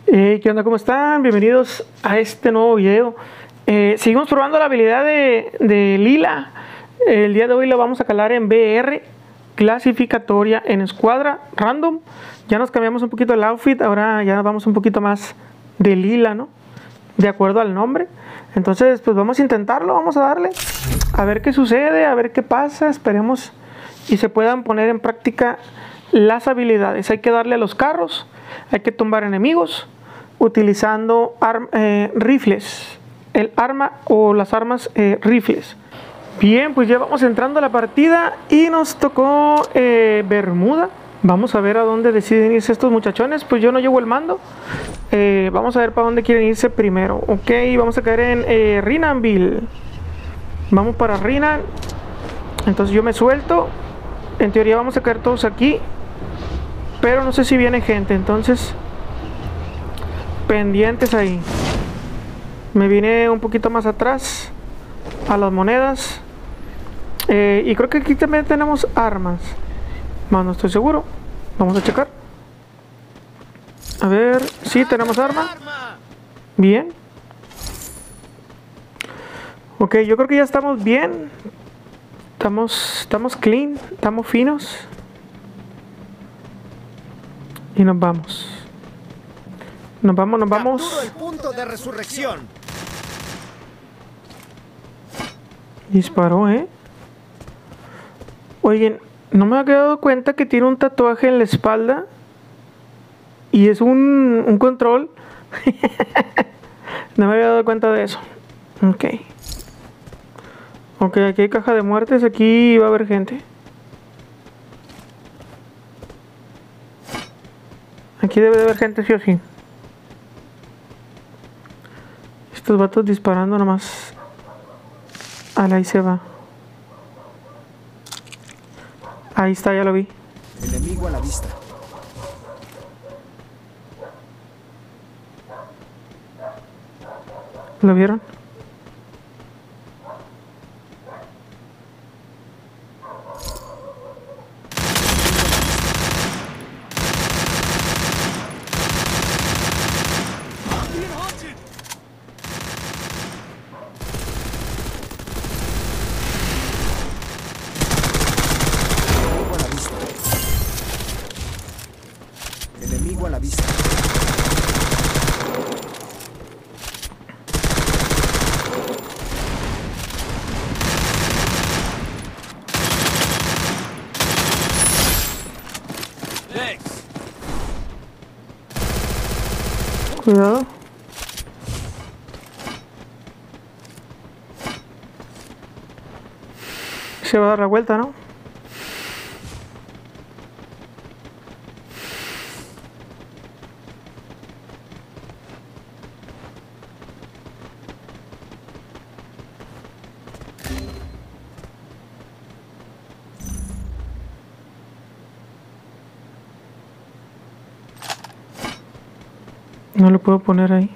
¿Qué onda? ¿Cómo están? Bienvenidos a este nuevo video. Seguimos probando la habilidad de Lila. El día de hoy la vamos a calar en BR, clasificatoria en escuadra, random. Ya nos cambiamos un poquito el outfit, ahora ya vamos un poquito más de Lila, ¿no? De acuerdo al nombre. Entonces, pues vamos a intentarlo, vamos a darle. A ver qué sucede, a ver qué pasa, esperemos y se puedan poner en práctica las habilidades. Hay que darle a los carros, hay que tumbar enemigos utilizando rifles, el arma o las armas rifles. Bien, pues ya vamos entrando a la partida y nos tocó Bermuda. Vamos a ver a dónde deciden irse estos muchachones. Pues yo no llevo el mando. Vamos a ver para dónde quieren irse primero. Ok, vamos a caer en Rinanville. Vamos para Rinan. Entonces yo me suelto. En teoría vamos a caer todos aquí, pero no sé si viene gente, entonces pendientes ahí. Me vine un poquito más atrás a las monedas. Y creo que aquí también tenemos armas. Más no estoy seguro. Vamos a checar. A ver, sí, tenemos arma. Bien. Ok, yo creo que ya estamos bien. Estamos clean, estamos finos. Y nos vamos. Nos vamos. Capturo el punto de resurrección. Disparó, Oigan, no me había dado cuenta que tiene un tatuaje en la espalda. Y es un control. No me había dado cuenta de eso. Ok. Ok, aquí hay caja de muertes, aquí va a haber gente. Aquí debe de haber gente sí o sí. Estos vatos disparando nomás. Ahí se va. Ahí está, ya lo vi. Enemigo a la vista. ¿Lo vieron? Enemigo a la vista. Cuidado. Se va a dar la vuelta, ¿no? No lo puedo poner ahí.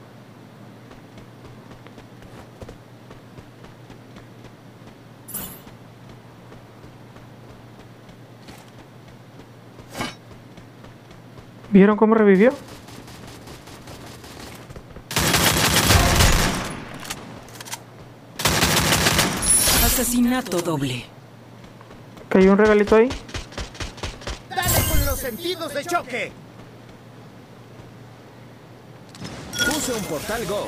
¿Vieron cómo revivió? Asesinato doble. Cayó un regalito ahí. ¡Dale con los sentidos de choque! Puse un portal Go.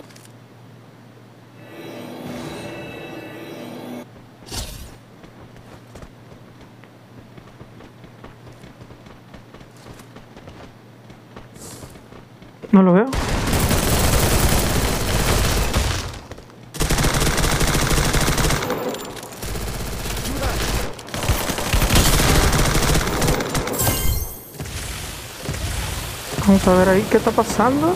No lo veo. Vamos a ver ahí qué está pasando.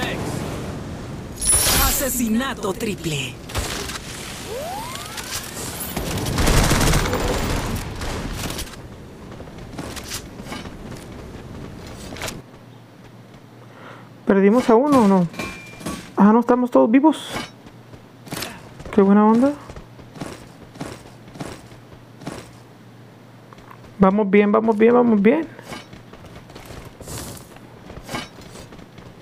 Asesinato triple. ¿Perdimos a uno o no? Ah, no, estamos todos vivos. Qué buena onda. Vamos bien.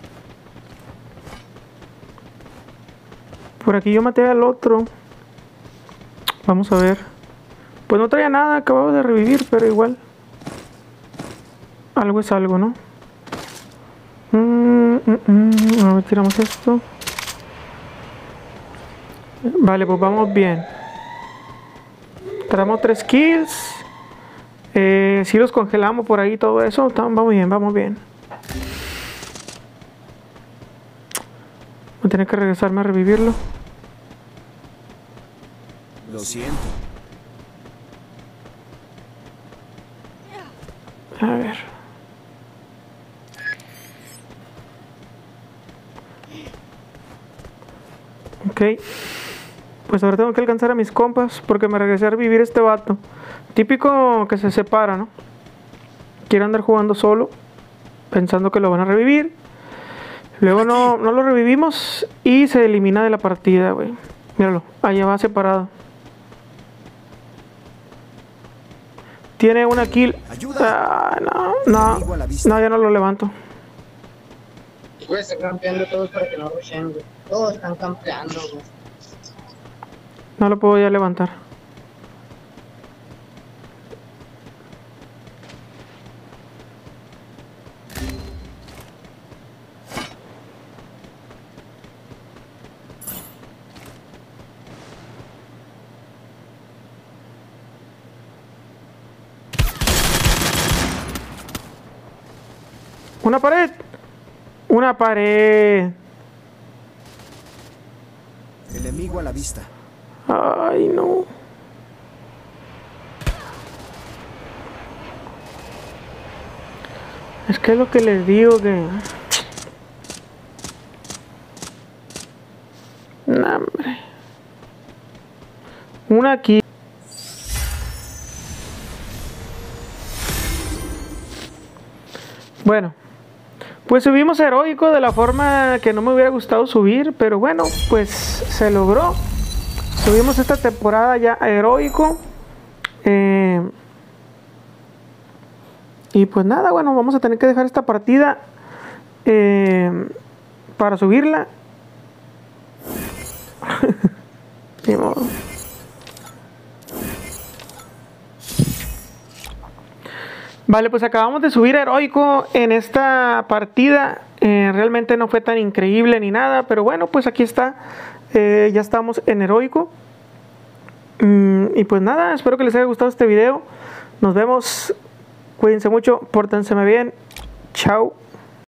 Por aquí yo maté al otro. Vamos a ver. Pues no traía nada, acababa de revivir, pero igual. Algo es algo, ¿no? A ver, tiramos esto. Vale, pues vamos bien. Traemos 3 kills. Si los congelamos por ahí, todo eso. Vamos bien, vamos bien. Voy a tener que regresarme a revivirlo. Lo siento. A ver. Ok. Pues ahora tengo que alcanzar a mis compas porque me regresé a revivir este vato. Típico que se separa, ¿no? Quiere andar jugando solo, pensando que lo van a revivir. Luego no lo revivimos y se elimina de la partida, güey. Míralo, allá va separado. Tiene una kill. No, ya no lo levanto. Güey, están campeando todos para que no rushen, güey. Todos están campeando, güey. No lo puedo ya levantar. Una pared. Una pared. Enemigo a la vista. Ay, no. Es que es lo que les digo que... Nah, hombre. Una aquí. Bueno. Pues subimos heroico de la forma que no me hubiera gustado subir. Pero bueno, pues se logró. Subimos esta temporada ya a heroico. Y pues nada, bueno, vamos a tener que dejar esta partida para subirla. Ni modo. Vale, pues acabamos de subir heroico en esta partida. Realmente no fue tan increíble ni nada, pero bueno, pues aquí está. Ya estamos en heroico. Y pues nada, espero que les haya gustado este video. Nos vemos. Cuídense mucho, pórtense bien. Chao.